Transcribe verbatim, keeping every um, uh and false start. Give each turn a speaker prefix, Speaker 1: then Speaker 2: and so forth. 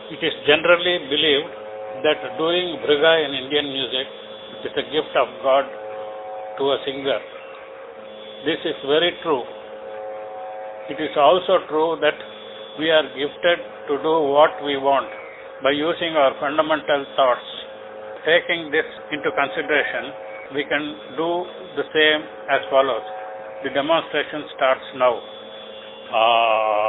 Speaker 1: It is generally believed that doing Briga in Indian music is a gift of God to a singer. This is very true. It is also true that we are gifted to do what we want by using our fundamental thoughts. Taking this into consideration, we can do the same as follows. The demonstration starts now. Ah.